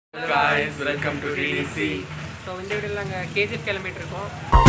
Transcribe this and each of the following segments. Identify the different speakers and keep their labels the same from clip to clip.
Speaker 1: Hello guys, welcome to DDC.
Speaker 2: So இந்த வீடியோல நாங்க KGF கிளம்பிட்டு இருக்கோம்.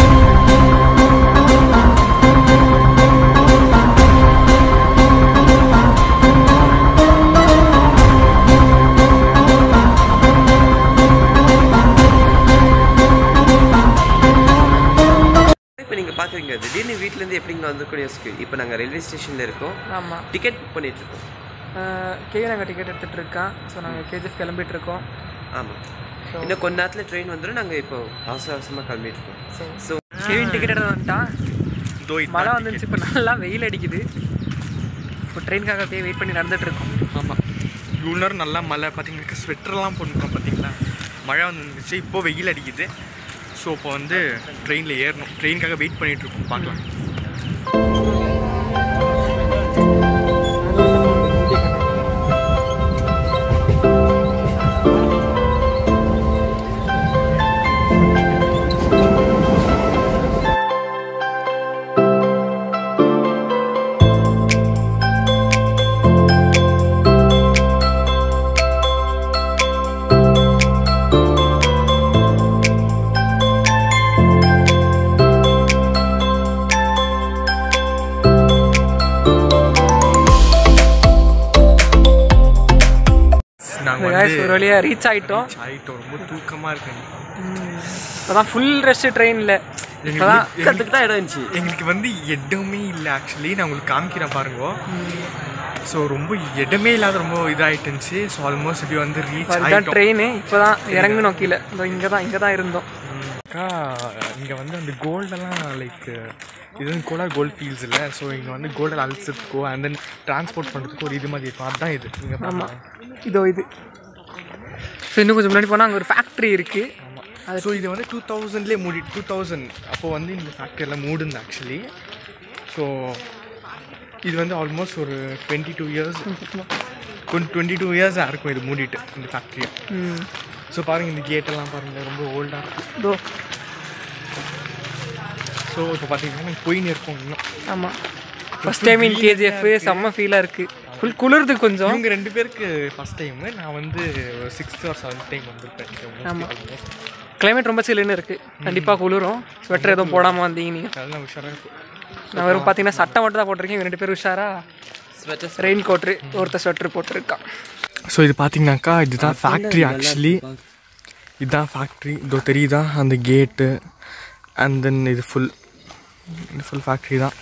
Speaker 1: இப்போ நீங்க பாக்குறீங்க திடீர்னு வீட்ல இருந்து எப்படிங்க வந்துக்கூடிய யோசிக்கு. இப்போ நாங்க ரயில்வே ஸ்டேஷன்ல இருக்கோம்.
Speaker 2: ஆமா.
Speaker 1: டிக்கெட் புக் பண்ணிட்டு இருக்கோம்.
Speaker 2: நாங்க டிக்கெட் எடுத்துட்டு இருக்கோம். சோ நாங்க KGF கிளம்பிட்டு இருக்கோம்.
Speaker 1: ஆமா. இன்னும் கொஞ்ச நேரத்துல ட்ரெயின் வந்துரும். நாங்க இப்போ அவசரமா கிளம்பிட்டு இருக்கோம். சோ
Speaker 2: கேவின் டிக்கெட் எடுத்து வந்துட்டான். மழை வந்துச்சு, இப்போ நல்லா வெயில் அடிக்குது. இப்போ ட்ரெயினுக்காக அப்படியே வெயிட் பண்ணி நடந்துட்டு இருக்கோம்.
Speaker 3: ஆமா. இவ்வளோ நேரம் நல்லா மழை பார்த்தீங்கன்னா ஸ்வெட்டர்லாம் போட்டுருக்கோம் பார்த்தீங்களா. மழை வந்துருந்துச்சு, இப்போ வெயில் அடிக்குது. ஸோ இப்போ வந்து ட்ரெயினில் ஏறணும். ட்ரெயினுக்காக வெயிட் பண்ணிட்டு இருக்கோம். பார்க்கலாம்.
Speaker 2: ஒரு வழியா ரீச் ஆயிட்டோம்.
Speaker 3: ரொம்ப தூக்கமாக இருக்கு.
Speaker 2: இப்போதான் ஃபுல் ரெஸ்ட் ட்ரெயினில்.
Speaker 1: கத்துக்கு தான் இடம் இருந்துச்சு.
Speaker 3: எங்களுக்கு வந்து இடமே இல்லை ஆக்சுவலி. நான் உங்களுக்கு காமிக்கிறேன் பாருங்க. ஸோ ரொம்ப இடமே இல்லாத ரொம்ப இதாகிட்டுருந்துச்சு. ஸோ ஆல்மோஸ்ட் இப்படி வந்து ரீச் ஆகிட்டோம்.
Speaker 2: ட்ரெயின் இப்போ தான் இறங்கணும் கீழே. இங்கே தான் இருந்தோம்.
Speaker 3: இங்கே வந்து அந்த கோல்டெல்லாம் லைக் இது வந்து கோலார் கோல்டு ஃபீல்ஸ் இல்லை. ஸோ இங்கே வந்து கோல்டெல்லாம் அழிச்சிருக்கோ அண்ட் தென் டிரான்ஸ்போர்ட் பண்ணுறதுக்கு ஒரு இது மாதிரி இருக்கும். அதுதான் இது இங்கே. ஆமாம், இது. ஸோ இன்னும் கொஞ்சம் முன்னாடி போனால் அங்கே ஒரு ஃபேக்ட்ரி இருக்குது. ஆமாம். ஸோ இது வந்து 2000லேயே 2000 அப்போது வந்து இந்த ஃபேக்ட்ரியெல்லாம் மூடுந்து ஆக்சுவலி. ஸோ இது வந்து ஆல்மோஸ்ட் ஒரு 22 இயர்ஸாக இருக்கும் இது மூடிட்டு இந்த ஃபேக்ட்ரியை. ஸோ பாருங்கள், இந்த கேட்டெல்லாம் பாருங்கள், ரொம்ப ஓல்டாக இருக்கும். ஸோ இப்போ பார்த்தீங்கன்னா நாங்கள் போயின்னு இருக்கோம் இன்னும். ஆமாம், ஃபஸ்ட் டைம் இன் KGF செம்ம ஃபீலாக இருக்குது. ஃபுல் குளிர்து கொஞ்சம். இவங்க 2 பேருக்கு ஃபஸ்ட் டைமு. நான் வந்து 6th or 7th டைம் வந்திருப்பேன். ஆமாம், கிளைமேட் ரொம்ப சில்லுன்னு இருக்குது. கண்டிப்பாக குளிரும். ஸ்வெட்டர் எதுவும் போடாமல் வந்தீங்க நீங்கள். அதெல்லாம் உஷாராக இருக்கும். நான் வெறும் பார்த்தீங்கன்னா சட்டை மட்டும் தான் போட்டிருக்கேன். இவங்க 2 பேரும் உஷாராக ஸ்வெட்டர், ரெயின் கோட்ரு, ஒருத்தர் ஸ்வெட்டர் போட்டிருக்கான். ஸோ இது பார்த்தீங்கன்னாக்கா இதுதான் ஃபேக்ட்ரி ஆக்சுவலி. இதுதான் ஃபேக்ட்ரி. இதோ தெரியுதா அந்த கேட்டு. அண்ட் தென் இது ஃபுல் ஃபேக்ட்ரி தான்.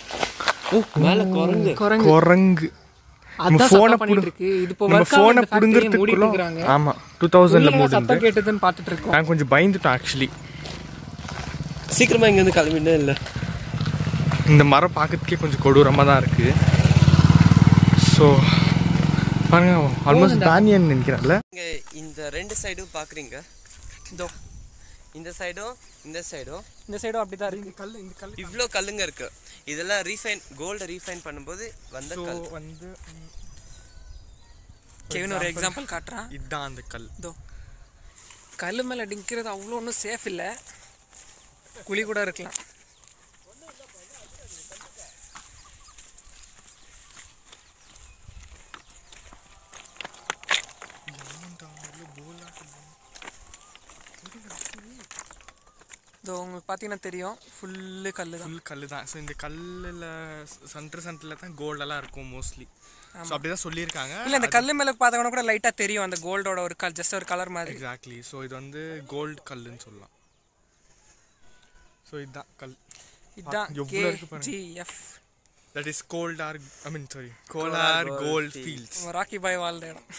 Speaker 3: குரங்கு ஃபோனை பிடுங்கிறதுக்குள்ள. ஆமாம், 2000ல் மூடுது. கேட்டதுன்னு பார்த்துட்டு இருக்கோம். நான் கொஞ்சம் பயந்துட்டேன் ஆக்சுவலி.
Speaker 1: சீக்கிரமா இங்க வந்து கிளம்பிட்டே இல்லை.
Speaker 3: இந்த மரம் பார்க்கறதுக்கே கொஞ்சம் கொடூரமாக தான் இருக்குது. ஸோ பாருங்க, ஆல்மோஸ்ட் பேனியன் நினைக்கிறான்ல.
Speaker 1: இங்கே இந்த 2 சைடும் பார்க்குறீங்க. இதோ இந்த சைடும் இந்த சைடும்
Speaker 2: அப்படி தான் இருக்குது. கல்
Speaker 1: இவ்வளோ கல்லுங்க இருக்கு. இதெல்லாம் கோல்டை ரீஃபைன் பண்ணும்போது வந்த கல்
Speaker 3: வந்து
Speaker 2: கேவின் ஒரு எக்ஸாம்பிள் காட்டுறான்.
Speaker 3: இதுதான் அந்த கல்.
Speaker 2: இதோ கல் மேலே அடிக்கிறது அவ்வளோ ஒன்றும் சேஃப் இல்லை. குழி கூட இருக்கலாம். இதோ உங்களுக்கு பார்த்தீங்கன்னா தெரியும், ஃபுல்லு கல் தான்.
Speaker 3: ஸோ இந்த கல்லில் சென்டரில் தான் கோல்டெல்லாம் இருக்கும் மோஸ்ட்லி. ஸோ அப்படி தான் சொல்லியிருக்காங்க.
Speaker 2: இல்லை, இந்த கல் மேலே பார்த்தவங்கன்னா கூட லைட்டாக தெரியும் அந்த கோல்டோட ஒரு ஜஸ்ட் ஒரு கலர் மாதிரி.
Speaker 3: எக்ஸாக்ட்லி. ஸோ இது வந்து கோல்டு கல்லுன்னு சொல்லலாம். ஸோ இதுதான் கல்.
Speaker 2: இதுதான் KGF.
Speaker 3: That is Kolar gold fields.
Speaker 2: Rocky Bhai வாழ்ந்த இடம்.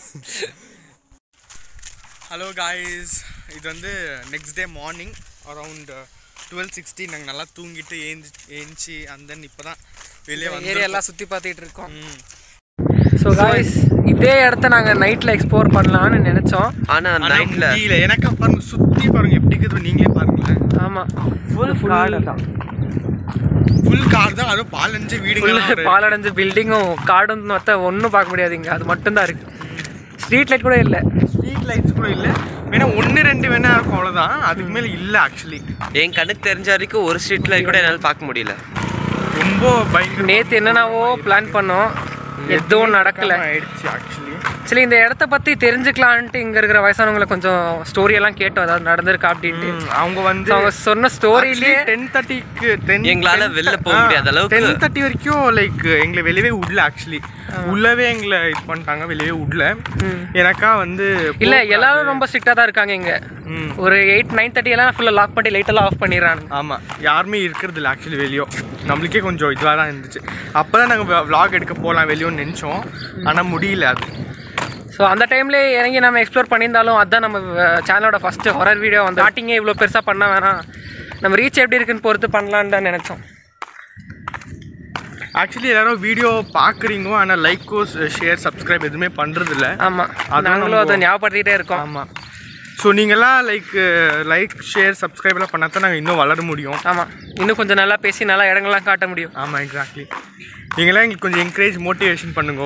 Speaker 3: ஹலோ காய்ஸ், இது வந்து நெக்ஸ்ட் டே மார்னிங் அரவுண்ட் 12:60. நாங்கள் நல்லா தூங்கிட்டு ஏஞ்சி அண்ட் தென் இப்போ தான் வெளியே வந்து
Speaker 2: ஏரியாலாம் சுற்றி பார்த்துட்டு இருக்கோம். ஸோ காய்ஸ், இதே இடத்த நாங்கள் நைட்டில் எக்ஸ்ப்ளோர் பண்ணலான்னு நினச்சோம்.
Speaker 1: ஆனால் நைட்டில்
Speaker 3: இல்லை. எனக்கு பாருங்க, சுற்றி பாருங்கள் எப்படி இருக்குது, நீங்களே பாருங்களேன்.
Speaker 2: ஆமாம், ஃபுல் காடு தான்.
Speaker 3: ஃபுல் காடு தான். அதுவும் பாலடைஞ்ச வீடு,
Speaker 2: பாலடைஞ்ச பில்டிங்கும் காடும் மற்ற ஒன்றும் பார்க்க முடியாது இங்கே. அது மட்டும்தான் இருக்குது. ஸ்ட்ரீட் லைட் கூட இல்லை.
Speaker 3: ஸ்ட்ரீட் லைட்ஸ் கூட இல்லை. வேணா 1-2 வேணா இருக்கும், அவ்வளோதான். அதுக்கு மேலே இல்லை ஆக்சுவலி.
Speaker 1: என் கண்ணுக்கு தெரிஞ்ச வரைக்கும் ஒரு ஸ்ட்ரீட் லைட் கூட என்னால் பார்க்க முடியல.
Speaker 3: ரொம்ப பயங்கர.
Speaker 2: நேற்று என்னென்னவோ பிளான் பண்ணோம், எதுவும் நடக்கல
Speaker 3: ஆயிடுச்சு ஆக்சுவலி.
Speaker 2: சரி இந்த இடத்த பற்றி தெரிஞ்சுக்கலான்ட்டு இங்கே இருக்கிற வயசானவங்களை கொஞ்சம் ஸ்டோரியெல்லாம் கேட்டோம், அதாவது நடந்திருக்கா அப்படின்ட்டு.
Speaker 3: அவங்க வந்து
Speaker 2: அவங்க சொன்ன ஸ்டோரியிலே
Speaker 3: 10:30க்கு
Speaker 1: எங்களால வெளில போக முடியாத அளவுக்கு
Speaker 3: 10:30 வரைக்கும் லைக் எங்களை வெளியவே விடல. ஆக்சுவலி உள்ளவே எங்களை இது பண்ணிட்டாங்க, வெளியவே விடல. எனக்கா வந்து
Speaker 2: இல்லை எல்லாரும் ரொம்ப ஸ்ட்ரிக்டாக தான் இருக்காங்க இங்கே. ஒரு 8-9:30 எல்லாம் ஃபுல்லாக லாக் பண்ணி லைட்டெல்லாம் ஆஃப் பண்ணிடுறாங்க.
Speaker 3: ஆமாம், யாருமே இருக்கிறது இல்லை ஆக்சுவலி வெளியோ. நம்மளுக்கே கொஞ்சம் இதுவாக தான் இருந்துச்சு. அப்போ தான் நாங்கள் vlog எடுக்க போகலாம் வெளியோன்னு நினச்சோம், ஆனால் முடியல அது.
Speaker 2: ஸோ அந்த டைம்லேயே இறங்கி நம்ம எக்ஸ்ப்ளோர் பண்ணியிருந்தாலும் அதுதான் நம்ம சேனலோட ஃபஸ்ட்டு ஹாரர் வீடியோ. வந்து ஸ்டார்டிங்கே இவ்வளோ பெருசாக பண்ண வேணாம், நம்ம ரீச் எப்படி இருக்குன்னு பொறுத்து பண்ணலான்னு தான் நினச்சோம்.
Speaker 3: ஆக்சுவலி எல்லாரும் வீடியோ பார்க்குறீங்க, ஆனால் லைக்கோ ஷேர் சப்ஸ்கிரைப் எதுவுமே பண்ணுறதில்ல.
Speaker 2: ஆமாம், நாங்களும் அதை ஞாபகப்படுத்திகிட்டே இருக்கோம்.
Speaker 3: ஆமாம், ஸோ நீங்கள்லாம் லைக் ஷேர் சப்ஸ்கிரைப்லாம் பண்ணால் தான் நாங்கள் இன்னும் வளர முடியும்.
Speaker 2: ஆமாம், இன்னும் கொஞ்சம் நல்லா பேசி நல்லா இடங்கள்லாம் காட்ட முடியும்.
Speaker 3: ஆமாம், எக்ஸாக்ட்லி. நீங்களாம் எங்களுக்கு கொஞ்சம் என்கரேஜ் மோட்டிவேஷன் பண்ணுங்க.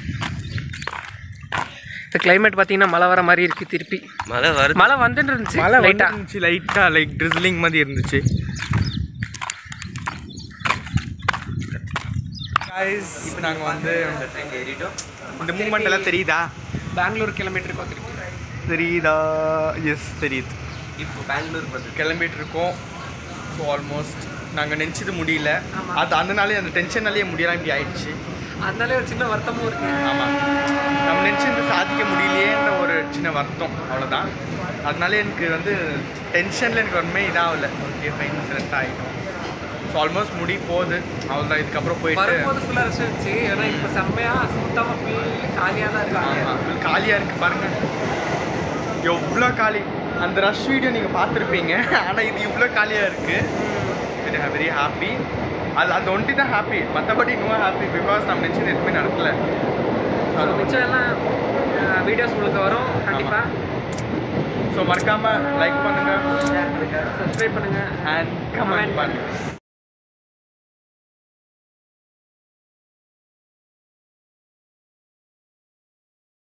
Speaker 2: இந்த கிளைமேட் பார்த்தீங்கன்னா மழை வர மாதிரி இருக்குது. திருப்பி மழை வந்துட்டு இருந்துச்சு,
Speaker 3: மழை லைட்டாக லைக் ட்ரிஸ்லிங் மாதிரி இருந்துச்சு. இப்போ நாங்கள் வந்து இந்த மூமெண்ட் எல்லாம் தெரியுதா?
Speaker 2: பெங்களூர் கிலோமீட்டர் இருக்கோம்.
Speaker 3: தெரியுதா? எஸ் தெரியுது.
Speaker 1: இப்போ பெங்களூர்
Speaker 3: கிளம்பிட்டு இருக்கோம். ஸோ ஆல்மோஸ்ட் நாங்கள் நினச்சது முடியல. அது அதனாலே அந்த டென்ஷனாலே முடியலாம் இப்படி ஆயிடுச்சு.
Speaker 2: அதனாலே ஒரு சின்ன வருத்தமும் இருக்கு.
Speaker 3: ஆமாம், நம்ம நினச்சி சாதிக்க முடியலையேன்ற ஒரு சின்ன வருத்தம், அவ்வளோதான். அதனால எனக்கு வந்து டென்ஷனில் எனக்கு ஒன்றுமே இதாகல. ஓகே ஃபைன், செலக்ட் ஆகிடும். ஸோ ஆல்மோஸ்ட் முடி போகுது, அவ்வளோதான். இதுக்கப்புறம் போயிட்டு
Speaker 2: ஃபுல்லாக ரெஸ்ட் இருந்துச்சு. ஏன்னா இப்போ செம்மையாக சுத்தமாக ஃபுல் காலியாக தான் இருக்குது.
Speaker 3: ஃபுல் காலியாக இருக்குது பாருங்கள், எவ்வளோ காலி. அந்த ரஷ் வீடியோ நீங்கள் பார்த்துருப்பீங்க, ஆனால் இது இவ்வளோ காலியாக இருக்குது. Very happy. அது ஒன்ட்டி தான் ஹாப்பி, மற்றபடி இன்னும் ஹாப்பி. பிகாஸ் நம்ம நினச்சது எதுவுமே நடக்கல.
Speaker 2: மிச்சம் எல்லாம் வீடியோஸ் உங்களுக்கு வரும் கண்டிப்பாக.
Speaker 3: ஸோ மறக்காமல் லைக் பண்ணுங்கள்,
Speaker 2: ஷேர் பண்ணுங்கள், சப்ஸ்கிரைப் பண்ணுங்கள்
Speaker 3: அண்ட் கமெண்ட் பண்ணுங்கள்.